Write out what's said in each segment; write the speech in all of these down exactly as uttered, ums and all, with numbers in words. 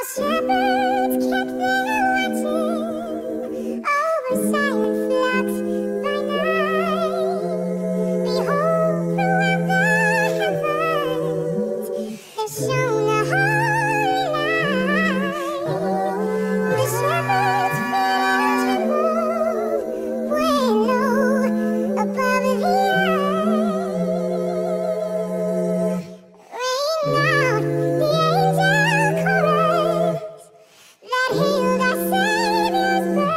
shepherds kept their watching over silent flocks by night. Behold, throughout the heavens there shone a holy light. The shepherds felt and moved way low above the earth. Ring out the angel chorus that hailed our Saviour's birth.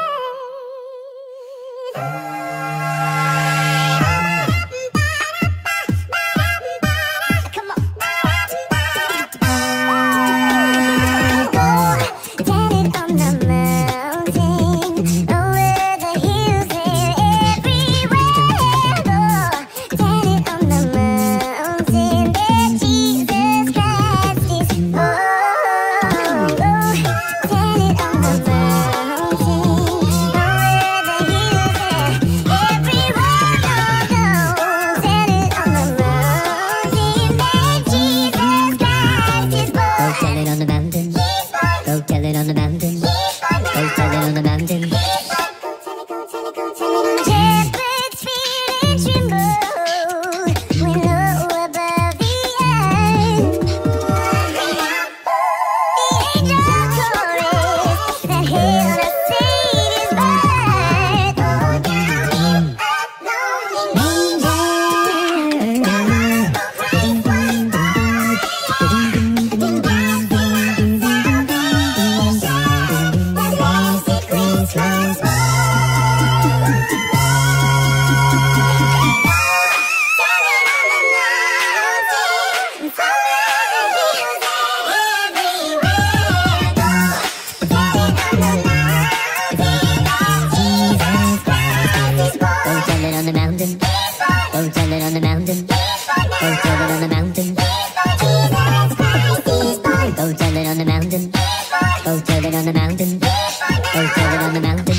Come on. Go tell it on the mountain, over the hills and everywhere. Go tell it on the mountain that Jesus Christ is born. Go tell it on the mountain, over the hills and everywhere. Go tell it on the mountain that Jesus Christ is born. Go tell it on the mountain. He's born. Go tell it on the mountain. He's born now. Go tell it on the mountain. He's born. Go tell it, go tell it, go tell it on the shepherds fear and trembled when low above the earth. Ring out the angel chorus that hailed our Saviour's birth. Oh, down in earth, lonely manger, Christ was born. In Bethlehem, the blessed Christmas morn. Tell it on the mountain, over the hills and everywhere. Go tell it on the mountain that Jesus Christ is born. Go tell it on the mountain. He's born. Go tell it on the mountain. He's born Go now. tell it on the mountain. He's born. Jesus Christ is born. Go tell it on the mountain. He's born. Go tell it on the mountain. He's born Go tell it on the mountain.